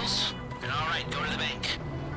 rules. Alright, go to the bank.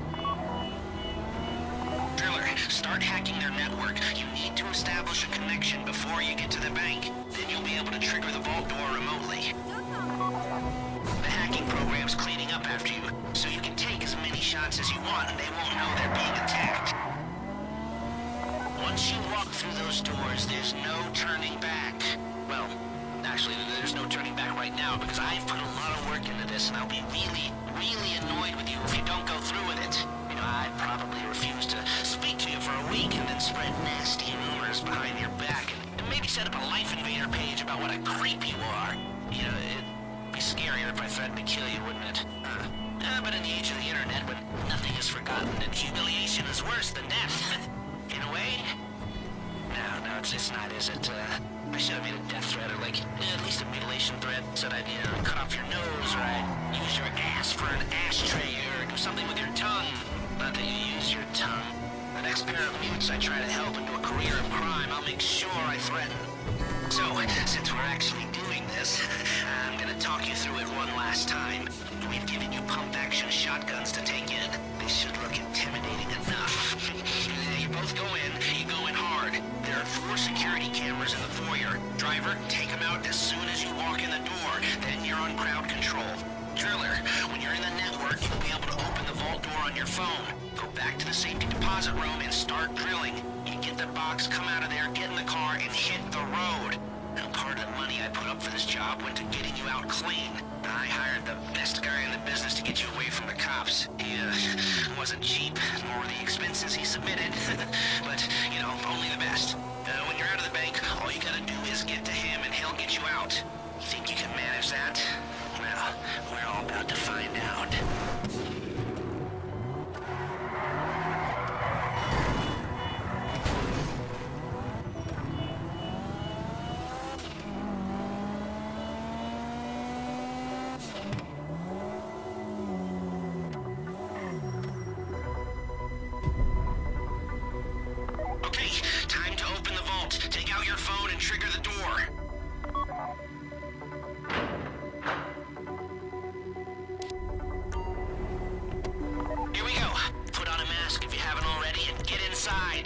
Driller, start hacking their network. You need to establish a connection before you get to the bank. Then you'll be able to trigger the vault door remotely. The hacking program's cleaning up after you, so you can take as many shots as you want and they won't know they're being attacked. Once you walk through those doors, there's no turning back. Well, actually, there's no turning back right now because I've put a lot of work into this and I'll be really annoyed with you if you don't go through with it. You know, I'd probably refuse to speak to you for a week and then spread nasty rumors behind your back and maybe set up a Life Invader page about what a creep you are. You know, it'd be scarier if I threatened to kill you, wouldn't it? But in the age of the internet, when nothing is forgotten and humiliation is worse than death, in a way? No, it's not, is it? I should have made a death threat, or like, at least a mutilation threat. Said I'd, cut off your nose, or I'd use your ass for an ashtray, or do something with your tongue. Not that you use your tongue. The next pair of mutes I try to help into a career of crime, I'll make sure I threaten. So, since we're actually doing this, I'm gonna talk you through it one last time. We've given you pump-action shotguns to take in. They should look intimidating enough. You both go in, you go in hard. There are 4 security cameras in the foyer. Driver, take them out as soon as you walk in the door. Then you're on crowd control. Driller, when you're in the network, you'll be able to open the vault door on your phone. Go back to the safety deposit room and start drilling. You get the box, come out of there, get in the car, and hit the road. Now, part of the money I put up for this job went to getting you out clean. I hired the best guy in the business to get you away from the cops. He, wasn't cheap, nor the expenses he submitted. But, only the best. When you're out of the bank, all you gotta do is get to him and he'll get you out. You think you can manage that? Well, we're all about to find out. Trigger the door. Here we go. Put on a mask if you haven't already and get inside.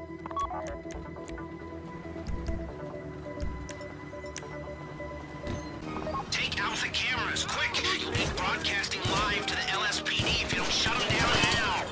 Take out the cameras, quick! You'll be broadcasting live to the LSPD if you don't shut them down now.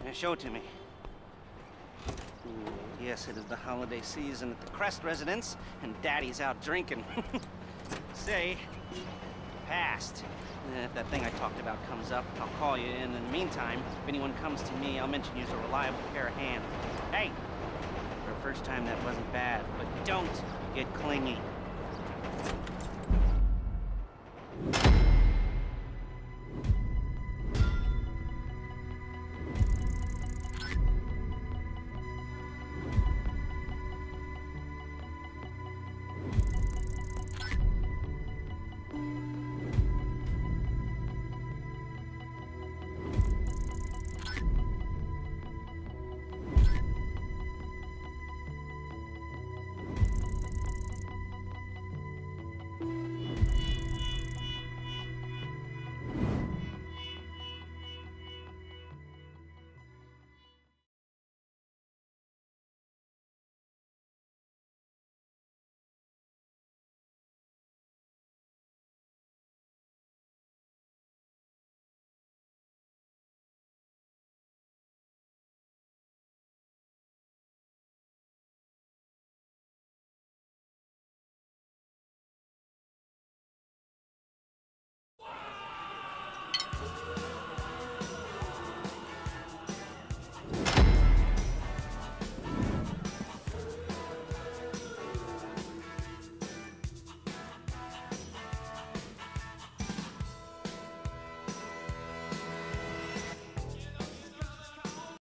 Show it to me. Ooh, yes, it is the holiday season at the Crest residence, and Daddy's out drinking. Say, passed. If that thing I talked about comes up, I'll call you, and in the meantime, if anyone comes to me, I'll mention you as a reliable pair of hands. Hey! For a first time, that wasn't bad, but don't get clingy.